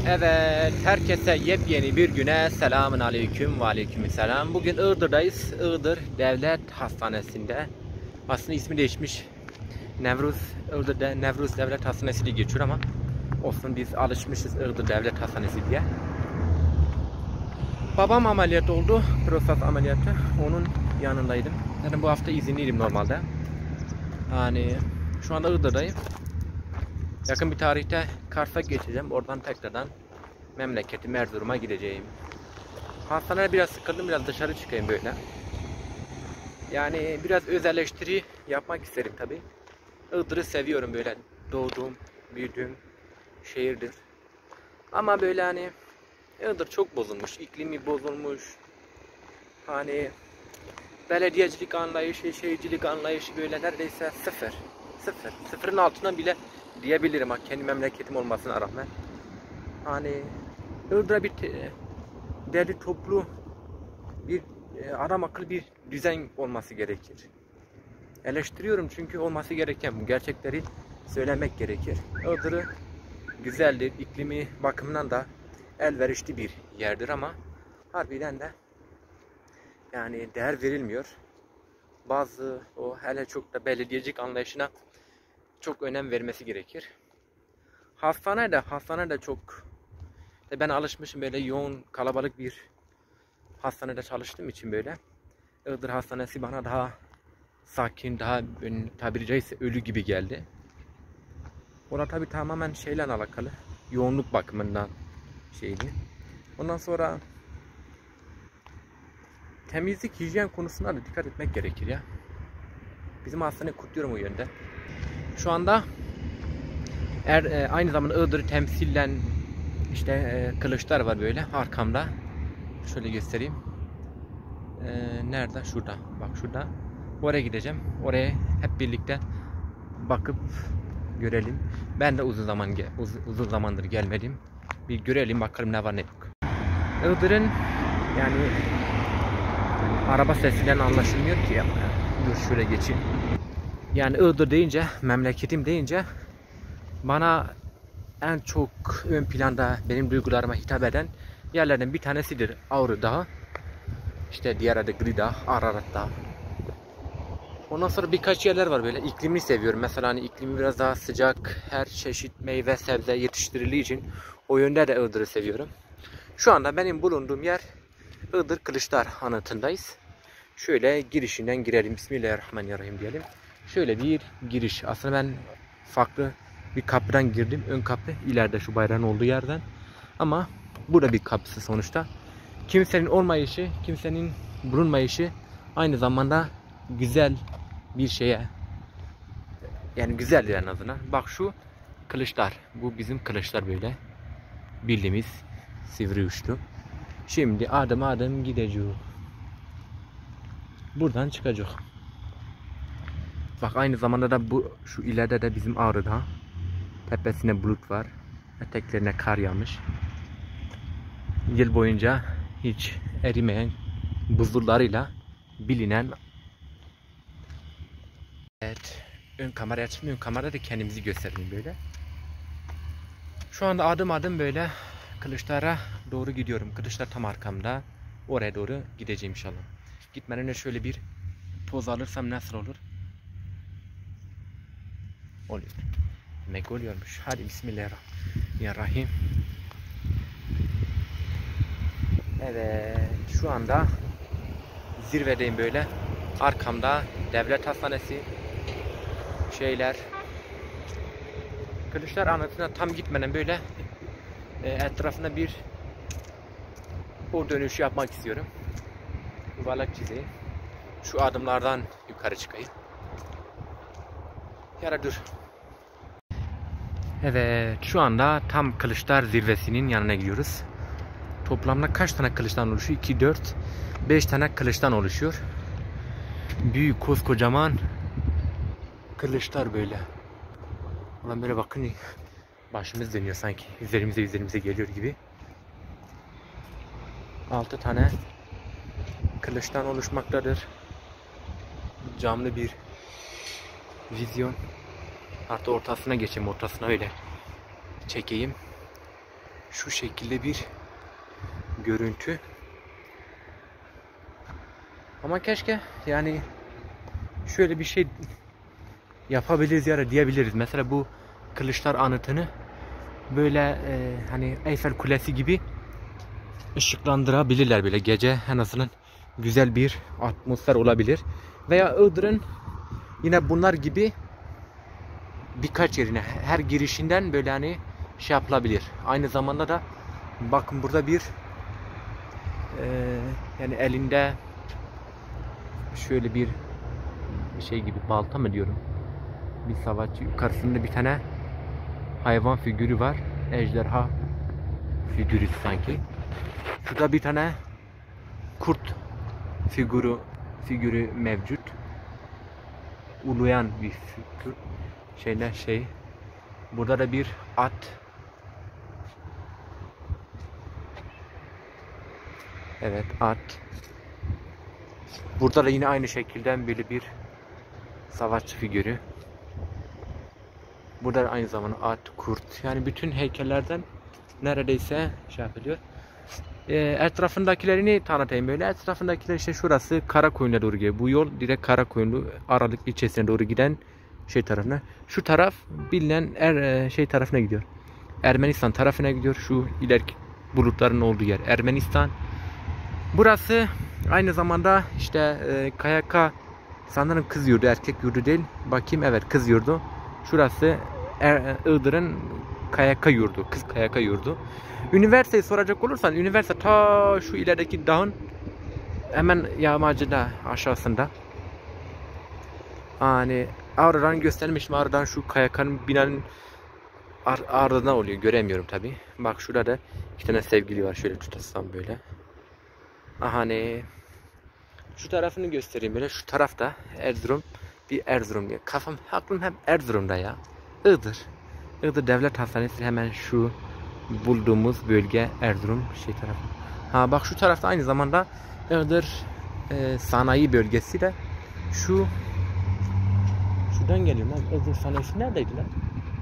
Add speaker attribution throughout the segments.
Speaker 1: Evet, herkese yepyeni bir güne selamun aleyküm ve aleykümselam. Bugün Iğdır'dayız. Iğdır Devlet Hastanesi'nde. Aslında ismi değişmiş. Iğdır'da Nevruz Devlet Hastanesi diye geçiyor ama olsun, biz alışmışız Iğdır Devlet Hastanesi diye. Babam ameliyat oldu. Prostat ameliyatı. Onun yanındaydım. Yani bu hafta izinliydim normalde. Yani şu anda Iğdır'dayım. Yakın bir tarihte Kars'a geçeceğim. Oradan tekrardan memleketim Erzurum'a gideceğim. Hastanede biraz sıkıldım, biraz dışarı çıkayım böyle. Yani biraz öz eleştiri yapmak isterim tabi. Iğdır'ı seviyorum, böyle doğduğum, büyüdüğüm şehirdir. Ama böyle hani Iğdır çok bozulmuş, iklimi bozulmuş. Hani belediyecilik anlayışı, şehircilik anlayışı böyle neredeyse sıfır. Sıfırın altına bile diyebilirim, kendi memleketim olmasına rağmen. Hani Iğdır'a bir derli toplu bir adam akıllı bir düzen olması gerekir. Eleştiriyorum çünkü olması gereken bu gerçekleri söylemek gerekir. Iğdır'ı güzeldir, iklimi bakımından da elverişli bir yerdir ama harbiden de yani değer verilmiyor. Bazı o hele çok da belediyecilik anlayışına çok önem vermesi gerekir. Hastane de çok. Ben alışmışım böyle yoğun kalabalık bir hastanede çalıştığım için böyle. Iğdır Hastanesi bana daha sakin, daha tabiri caizse ölü gibi geldi. Orada tabi tamamen şeyle alakalı. Yoğunluk bakımından şeydi. Ondan sonra temizlik, hijyen konusuna da dikkat etmek gerekir ya. Bizim hastaneyi kutluyorum o yönde. Şu anda aynı zamanda Iğdır'ı temsilen işte kılıçlar var böyle arkamda. Şöyle göstereyim. Nerede? Şurada. Bak şurada. Oraya gideceğim. Oraya hep birlikte bakıp görelim. Ben de uzun zamandır gelmedim. Bir görelim bakalım ne var ne yok. Iğdır'ın yani araba sesinden anlaşılmıyor ki ya. Dur şöyle geçeyim. Yani Iğdır deyince, memleketim deyince bana en çok ön planda benim duygularıma hitap eden yerlerden bir tanesidir Ağrı Dağı. İşte diğer adı Gri Dağı, Ararat Dağı. Ondan sonra birkaç yerler var böyle. İklimini seviyorum. Mesela hani iklimi biraz daha sıcak, her çeşit meyve sebze yetiştirildiği için o yönde de Iğdır'ı seviyorum. Şu anda benim bulunduğum yer Iğdır Kılıçlar Anıtı'ndayız. Şöyle girişinden girelim. Bismillahirrahmanirrahim diyelim. Şöyle bir giriş. Aslında ben farklı bir kapıdan girdim. Ön kapı ileride şu bayrağın olduğu yerden. Ama bu da bir kapısı sonuçta. Kimsenin olmayışı, kimsenin bulunmayışı aynı zamanda güzel bir şeye, yani güzeldir en azından. Bak şu kılıçlar. Bu bizim kılıçlar böyle. Bildiğimiz sivri uçlu. Şimdi adım adım gideceğiz. Buradan çıkacak. Bak aynı zamanda da bu şu ileride de bizim Ağrı Dağı. Tepesine bulut var. Eteklerine kar yağmış. Yıl boyunca hiç erimeyen buzullarıyla bilinen. Evet. Ön kamera açtım. Ön kamerada da kendimizi gösterelim böyle. Şu anda adım adım böyle Kılıçlar'a doğru gidiyorum. Kılıçlar tam arkamda. Oraya doğru gideceğim inşallah. Gitmeden önce şöyle bir poz alırsam nasıl olur? Oluyor. Demek oluyormuş. Hadi bismillahirrahmanirrahim. Evet. Şu anda zirvedeyim böyle. Arkamda devlet hastanesi. Şeyler. Kılıçlar Anıtı'na tam gitmeden böyle etrafında bir o dönüşü yapmak istiyorum. Yuvarlak çizeyim. Şu adımlardan yukarı çıkayım. Yara dur. Evet, şu anda tam Kılıçlar zirvesinin yanına gidiyoruz. Toplamda kaç tane kılıçtan oluşuyor? 2, 4, 5 tane kılıçtan oluşuyor. Büyük koskocaman kılıçlar böyle. Ulan böyle bakın, başımız dönüyor sanki. Üzerimize geliyor gibi. 6 tane kılıçtan oluşmaktadır. Camlı bir vizyon. Artık ortasına geçeyim, ortasına öyle çekeyim. Şu şekilde bir görüntü. Ama keşke yani şöyle bir şey yapabiliriz ya da diyebiliriz. Mesela bu Kılıçlar Anıtı'nı böyle hani Eyfel Kulesi gibi ışıklandırabilirler böyle gece, en azından güzel bir atmosfer olabilir. Veya Iğdır'ın yine bunlar gibi birkaç yerine, her girişinden böyle hani şey yapılabilir. Aynı zamanda da bakın burada bir yani elinde şöyle bir şey gibi, balta mı diyorum, bir savaşçı, yukarısında bir tane hayvan figürü var, ejderha figürü sanki. Şurada bir tane kurt figürü mevcut, uluyan bir figür, şey. Burada da bir at. Evet, at. Burada da yine aynı şekilde böyle bir savaşçı figürü. Burada da aynı zamanda at, kurt. Yani bütün heykellerden neredeyse şey yapılıyor. Etrafındakilerini tanıtayım böyle. Etrafındakiler işte şurası Karakoyun'a doğru gidiyor. Bu yol direkt Karakoyunlu Aralık ilçesine doğru giden şey tarafına. Şu taraf bilinen şey tarafına gidiyor. Ermenistan tarafına gidiyor. Şu ileriki bulutların olduğu yer Ermenistan. Burası aynı zamanda işte KYK sanırım kız yurdu, erkek yurdu değil. Bakayım, evet, kız yurdu. Şurası Iğdır'ın KYK yurdu, kız KYK yurdu. Üniversiteyi soracak olursan, üniversite ta şu ilerideki dağın hemen yamacında, aşağısında. Hani aradan göstermişim, aradan şu KYK'nın binanın ardından oluyor, göremiyorum tabi. Bak şurada da iki tane sevgili var, şöyle tutarsam böyle. Hani şu tarafını göstereyim böyle, şu tarafta Erzurum, bir Erzurum diye. Kafam, aklım hep Erzurum'da ya. Iğdır Devlet Hastanesi hemen şu bulduğumuz bölge Erzurum şey tarafı. Ha bak, şu tarafta aynı zamanda Iğdır sanayi bölgesi de şuradan geliyor lan. Iğdır sanayisi neredeydi lan?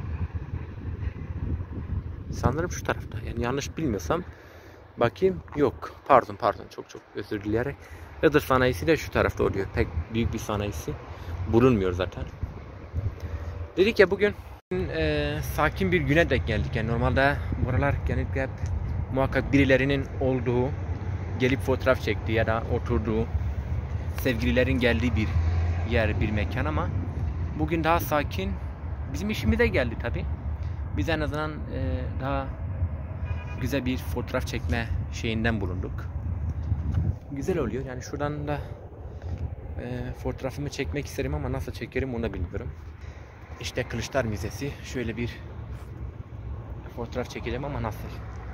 Speaker 1: Sanırım şu tarafta. Yani yanlış bilmiyorsam. Bakayım. Yok. Pardon. Çok özür dileyerek. Iğdır sanayisi de şu tarafta oluyor. Pek büyük bir sanayisi bulunmuyor zaten. Dedik ya, bugün sakin bir güne denk geldik. Yani normalde buralar genellikle hep muhakkak birilerinin olduğu, gelip fotoğraf çektiği ya da oturduğu, sevgililerin geldiği bir yer, bir mekan, ama bugün daha sakin. Bizim işimize geldi tabi. Biz en azından daha güzel bir fotoğraf çekme şeyinden bulunduk. Güzel oluyor. Yani şuradan da fotoğrafımı çekmek isterim ama nasıl çekerim onu da bilmiyorum. İşte Kılıçlar Müzesi. Şöyle bir fotoğraf çekeceğim ama nasıl?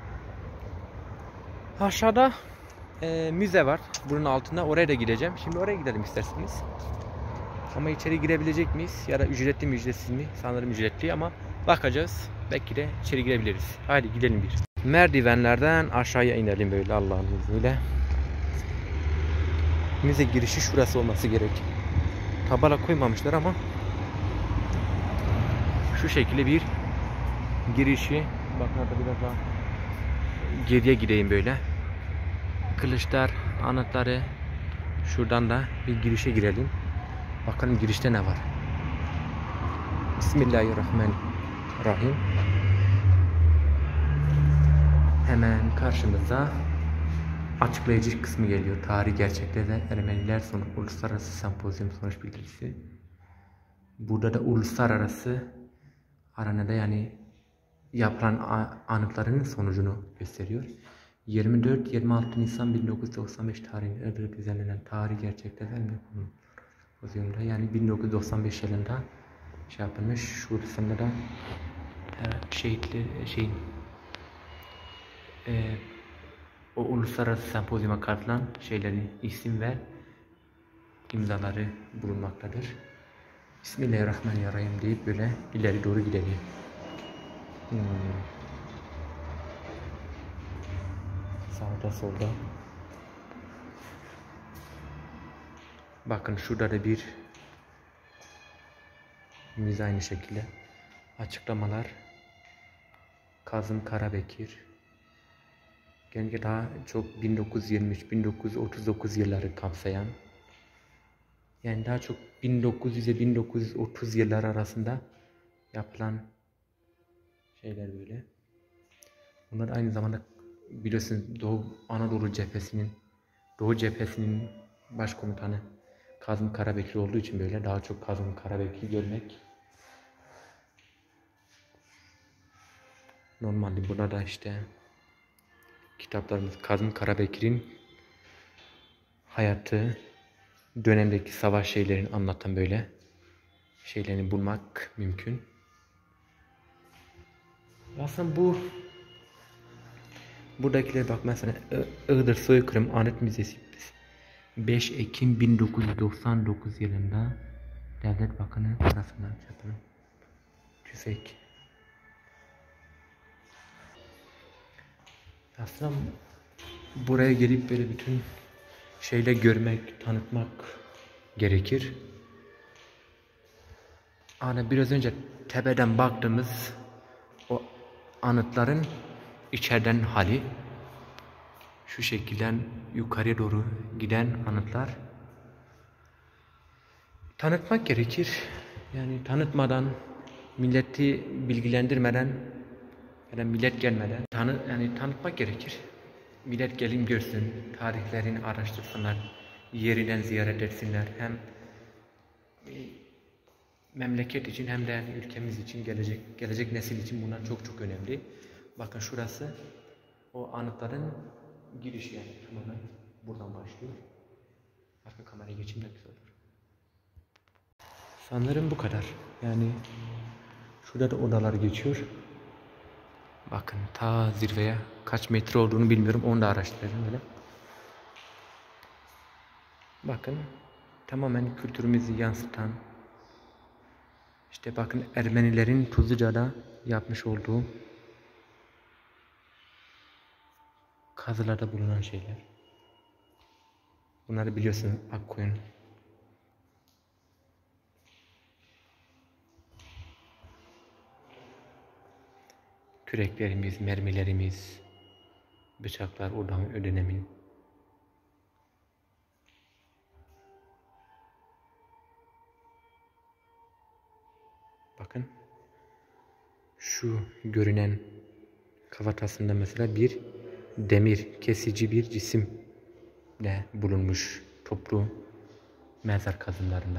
Speaker 1: Aşağıda müze var. Bunun altında. Oraya da gideceğim. Şimdi oraya gidelim isterseniz. Ama içeri girebilecek miyiz? Ya da ücretli mi, ücretsiz mi? Sanırım ücretli ama bakacağız. Belki de içeri girebiliriz. Haydi gidelim bir. Merdivenlerden aşağıya inelim böyle Allah'ın izniyle. Müze girişi şurası olması gerek. Tabela koymamışlar ama şu şekilde bir girişi. Bakın orada biraz daha geriye gideyim böyle. Kılıçlar Anıtları. Şuradan da bir girişe girelim. Bakalım girişte ne var. Bismillahirrahmanirrahim. Hemen karşımıza açıklayıcı kısmı geliyor. Tarih gerçekleri Ermeniler sonu uluslararası sempozyum sonuç bildirisi. Burada da uluslararası aranada yani yapılan anıtların sonucunu gösteriyor. 24-26 Nisan 1995 tarihinde Iğdır'da düzenlenen tarih gerçekleri sempozyumda, yani 1995 yılında şey yapılmış. Şurasında da o uluslararası sempozyuma katılan şeylerin isim ve imzaları bulunmaktadır. Bismillahirrahmanirrahim deyip böyle ileri doğru gidelim. Sağda solda. Bakın şurada da bir müze, aynı şekilde. Açıklamalar. Kazım Karabekir. Genellikle daha çok 1923-1939 yılları kapsayan, yani daha çok 1900 ile 1930 yılları arasında yapılan şeyler böyle. Bunlar aynı zamanda biliyorsunuz Doğu cephesinin başkomutanı Kazım Karabekir olduğu için böyle daha çok Kazım Karabekir'i görmek. Normalde burada da işte kitaplarımız Kazım Karabekir'in hayatı, dönemdeki savaş şeylerini anlatan böyle şeylerini bulmak mümkün. Aslında buradakiler bak mesela Iğdır Soykırım Anıt Müzesi 5 Ekim 1999 yılında Devlet Bakanı tarafından yapılan tüfek. Aslında buraya gelip böyle bütün şeyle görmek, tanıtmak gerekir. Hani biraz önce tepeden baktığımız o anıtların içeriden hali, şu şekilde yukarıya doğru giden anıtlar. Tanıtmak gerekir. Yani tanıtmadan, milleti bilgilendirmeden ya da millet gelmeden tanıtmak gerekir. Millet gelin görsün, tarihlerini araştırsınlar, yerinden ziyaret etsinler. Hem memleket için hem de yani ülkemiz için, gelecek nesil için bunlar çok çok önemli. Bakın şurası o anıtların girişi, yani tamamen buradan başlıyor. Arka kameraya geçeyim de güzel olur. Sanırım bu kadar. Yani şurada da odalar geçiyor. Bakın ta zirveye kaç metre olduğunu bilmiyorum. Onu da araştıracağım böyle. Bakın tamamen kültürümüzü yansıtan, işte bakın Ermenilerin Tuzluca'da yapmış olduğu kazılarda bulunan şeyler. Bunları biliyorsunuz, Akkoyun. Küreklerimiz, mermilerimiz, bıçaklar o dönemin. Bakın şu görünen kafatasında mesela bir demir kesici bir cisim de bulunmuş toplu mezar kazımlarında.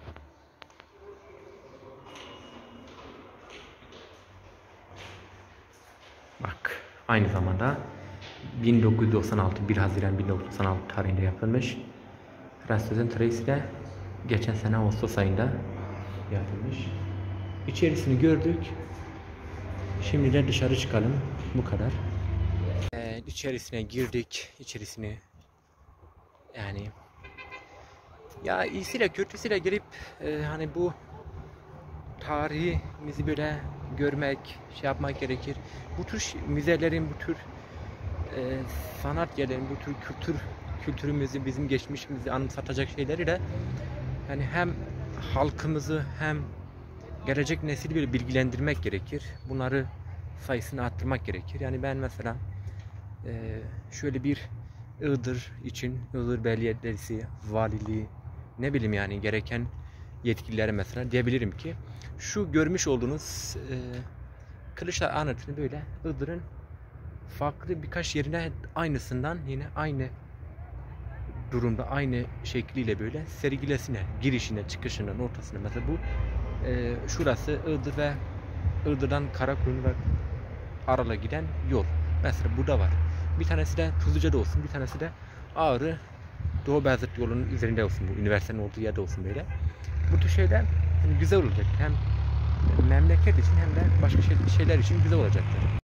Speaker 1: Bak aynı zamanda 1996 1 Haziran 1996 tarihinde yapılmış. Rastözen Tracy de geçen sene Ağustos ayında yapılmış. İçerisini gördük. Şimdi de dışarı çıkalım. Bu kadar. İçerisine girdik. İçerisini yani ya iyisiyle kötüsüyle gelip hani bu tarihimizi böyle görmek, şey yapmak gerekir. Bu tür müzelerin, bu tür sanat yerlerin, bu tür kültürümüzü, bizim geçmişimizi anımsatacak şeyleri de yani hem halkımızı hem gelecek nesili böyle bilgilendirmek gerekir. Bunları sayısını arttırmak gerekir. Yani ben mesela şöyle bir Iğdır için Iğdır Belediyesi, valiliği, ne bileyim yani gereken yetkililere mesela diyebilirim ki şu görmüş olduğunuz Kılıçlar Anıtı'nı böyle Iğdır'ın farklı birkaç yerine aynısından yine aynı durumda aynı şekliyle böyle sergilesine, girişine, çıkışının ortasına mesela bu şurası Iğdır ve Iğdır'dan Karakoyun ve Aral'a giden yol. Mesela burada var. Bir tanesi de Tuzluca'da olsun, bir tanesi de Ağrı Doğu Beyazıt yolunun üzerinde olsun, bu üniversitenin olduğu yerde olsun böyle. Bu tür şeyler güzel olacak. Hem memleket için hem de başka şeyler için güzel olacaktır.